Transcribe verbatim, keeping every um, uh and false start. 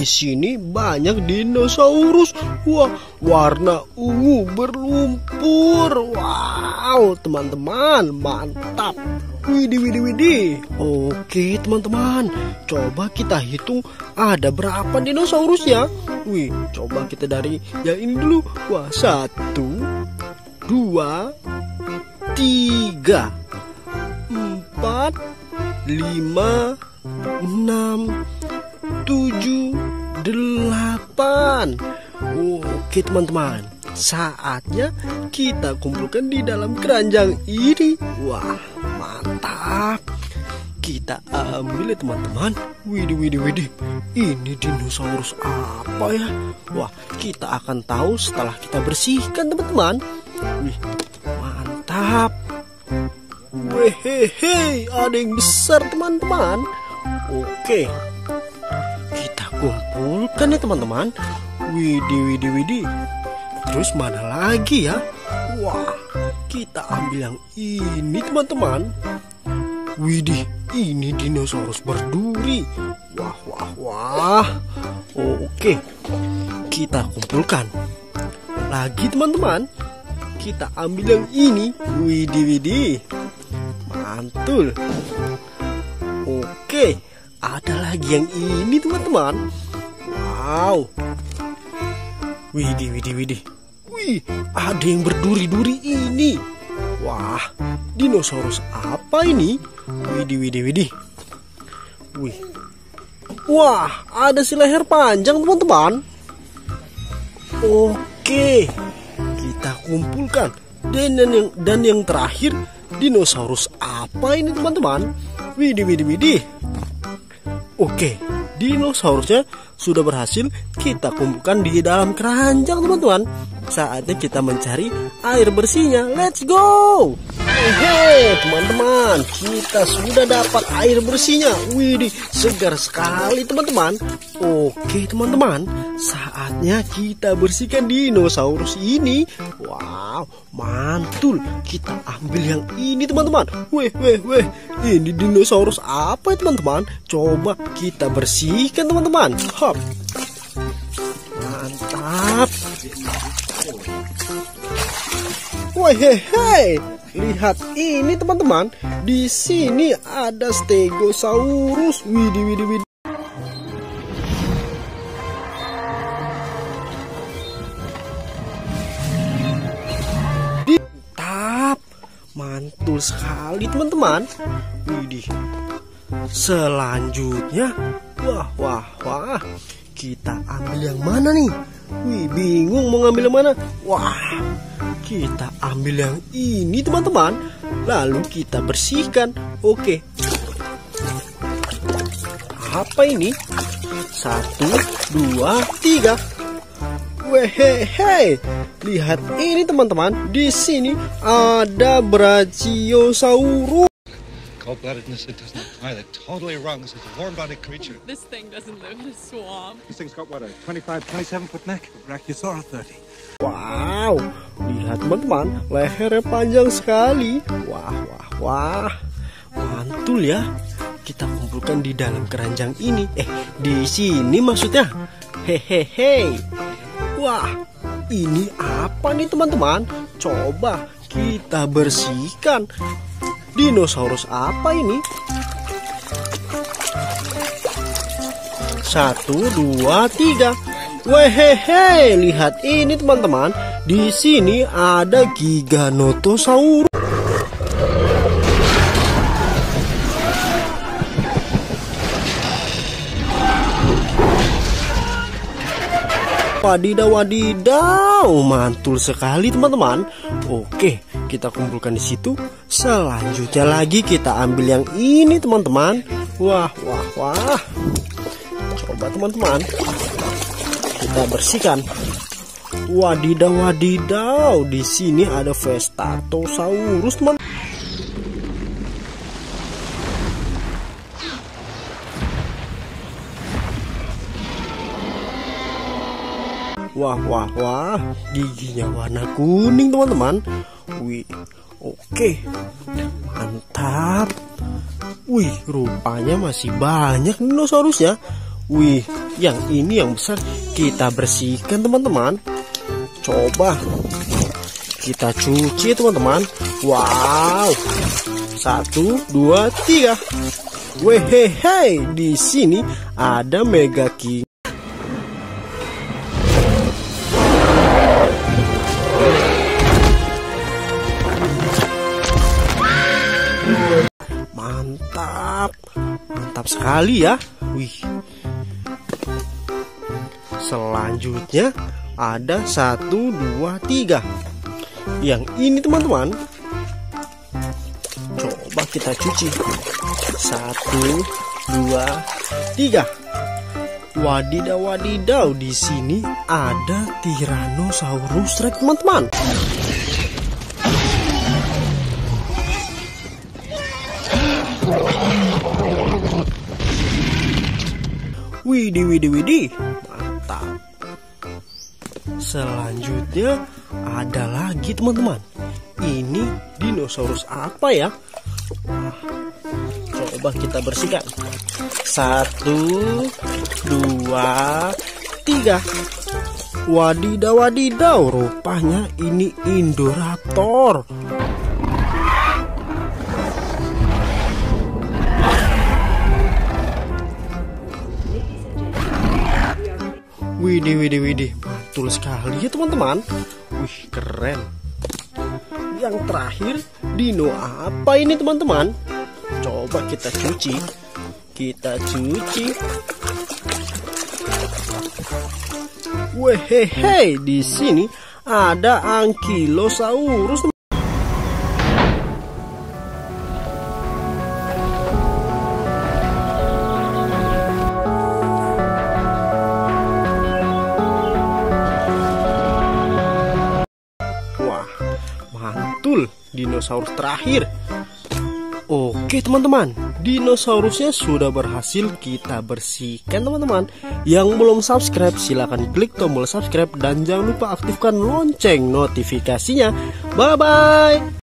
Di sini banyak dinosaurus. Wah, warna ungu berlumpur. Wow, teman-teman, mantap. Widih, widih, widih. Oke, teman-teman, coba kita hitung ada berapa dinosaurusnya. Wih, coba kita dari yang ini dulu. Wah, satu, dua, tiga, empat, lima, enam, tujuh, delapan. Oke teman-teman, saatnya kita kumpulkan di dalam keranjang ini. Wah, mantap. Kita ambil ya teman-teman. Widih, widih, widih. Ini dinosaurus apa ya? Wah, kita akan tahu setelah kita bersihkan teman-teman. Wih, mantap. Wehehe, ada yang besar teman-teman. Oke, kita kumpulkan ya teman-teman. Widih, widih, widih. Terus mana lagi ya? Wah, kita ambil yang ini teman-teman. Widih, ini dinosaurus berduri. Wah, wah, wah. Oke, kita kumpulkan lagi teman-teman. Kita ambil yang ini. Widih, widih. Mantul. Oke, ada lagi yang ini teman-teman. Wow. Widih, widih, widih. Wih, ada yang berduri-duri ini. Wah, dinosaurus apa ini? Widih, widih, widih. Wih. Wah, ada si leher panjang teman-teman. Oke, kita kumpulkan. Dan yang dan yang terakhir, dinosaurus apa ini teman-teman? Widih, widih, widih. Oke, dinosaurusnya sudah berhasil kita kumpulkan di dalam keranjang teman-teman. Saatnya kita mencari air bersihnya. Let's go. Hehe, teman-teman, kita sudah dapat air bersihnya. Widih, segar sekali teman-teman. Oke teman-teman, saatnya kita bersihkan dinosaurus ini. Wow, mantul. Kita ambil yang ini teman-teman. Weh, weh, weh. Ini dinosaurus apa ya teman-teman? Coba kita bersihkan teman-teman. Hop. Mantap. Wehehe, lihat ini teman-teman. Di sini ada Stegosaurus. Widih, widih, widih. Mantap, mantul sekali teman-teman. Widih. Selanjutnya, wah, wah, wah. Kita ambil yang mana nih? Wih, bingung mau ngambil yang mana. Wah, kita ambil yang ini teman-teman. Lalu kita bersihkan. Oke. Apa ini? Satu, dua, tiga. Wehehe, lihat ini teman-teman. Di sini ada Brachiosaurus. Cold-bloodedness, it doesn't apply. They're totally wrong. This is a warm-bodied creature. This thing doesn't live in a swamp. This thing's got what, a twenty-five, twenty-seven foot neck? Brachiosaurus thirty. Wow, lihat teman-teman, lehernya panjang sekali. Wah, wah, wah. Mantul ya. Kita kumpulkan di dalam keranjang ini. Eh, di sini maksudnya. Hehehe. Wah, ini apa nih teman-teman? Coba kita bersihkan. Dinosaurus apa ini? Satu, dua, tiga. Wehehe, lihat ini teman-teman. Di sini ada Giganotosaurus. Wadidaw, wadidaw, mantul sekali teman-teman. Oke, kita kumpulkan di situ. Selanjutnya lagi kita ambil yang ini teman-teman. Wah, wah, wah. Coba teman-teman, kita bersihkan. Wadidaw, wadidaw. Di sini ada Vestatosaurus teman. Wah, wah, wah, giginya warna kuning teman-teman. Wih, oke, mantap. Wih, rupanya masih banyak dinosaurusnya. Wih, yang ini yang besar kita bersihkan teman-teman. Coba kita cuci teman-teman. Wow, satu, dua, tiga. Wehehe, di sini ada Mega King. Mantap, mantap sekali ya. Wih. Selanjutnya ada satu, dua, tiga. Yang ini teman-teman, coba kita cuci. Satu, dua, tiga. Wadidaw, wadidaw, di sini ada Tyrannosaurus Rex teman-teman. Widih, widih, widih, mantap. Selanjutnya ada lagi teman-teman. Ini dinosaurus apa ya? Wah, coba kita bersihkan. Satu, dua, tiga. Wadidaw, wadidaw, rupanya ini Indoraptor. Widih, widih, widih, betul sekali ya teman-teman. Wih, keren. Yang terakhir, dino apa ini teman-teman? Coba kita cuci. Kita cuci. Wehehe, di sini ada Ankylosaurus. Mantul, dinosaurus terakhir. Oke teman-teman, dinosaurusnya sudah berhasil kita bersihkan teman-teman. Yang belum subscribe silahkan klik tombol subscribe dan jangan lupa aktifkan lonceng notifikasinya. Bye bye.